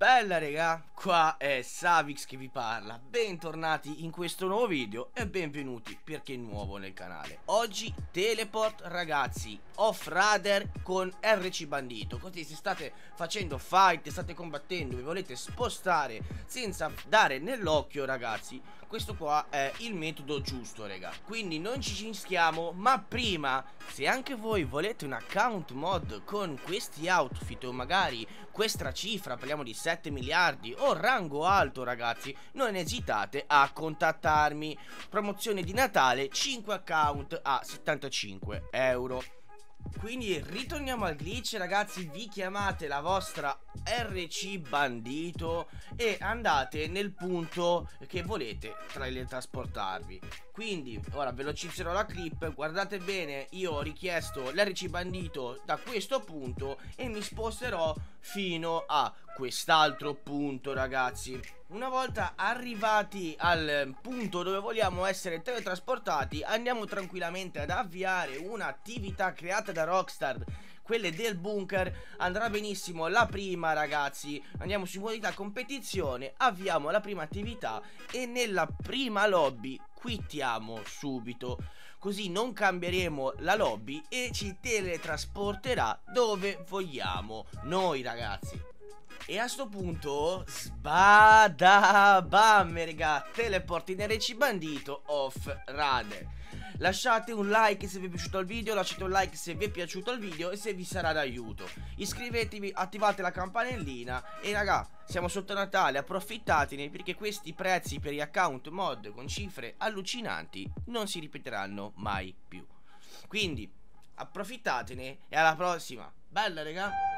Bella regà, qua è Savix che vi parla. Bentornati in questo nuovo video e benvenuti per chi è nuovo nel canale. Oggi teleport ragazzi, off-radar con RC Bandito. Così se state facendo fight, state combattendo, vi volete spostare senza dare nell'occhio ragazzi, questo qua è il metodo giusto regà. Quindi non ci cinstiamo, ma prima, se anche voi volete un account mod con questi outfit o magari questa cifra, parliamo di 7 miliardi o rango alto ragazzi, non esitate a contattarmi. Promozione di Natale, 5 account a 75 euro. Quindi ritorniamo al glitch ragazzi, vi chiamate la vostra RC Bandito e andate nel punto che volete teletrasportarvi. Quindi ora velocizzerò la clip, guardate bene, io ho richiesto l'RC Bandito da questo punto e mi sposterò fino a quest'altro punto ragazzi. Una volta arrivati al punto dove vogliamo essere teletrasportati, andiamo tranquillamente ad avviare un'attività creata da Rockstar, quelle del bunker. Andrà benissimo la prima ragazzi, andiamo su modalità competizione, avviamo la prima attività e nella prima lobby quittiamo subito, così non cambieremo la lobby e ci teletrasporterà dove vogliamo noi ragazzi. E a sto punto sbadabam raga, teleport in RC Bandito off radar. Lasciate un like se vi è piaciuto il video, lasciate un like se vi è piaciuto il video e se vi sarà d'aiuto. Iscrivetevi, attivate la campanellina e raga, siamo sotto Natale, approfittatene perché questi prezzi per gli account mod con cifre allucinanti non si ripeteranno mai più. Quindi approfittatene e alla prossima. Bella raga.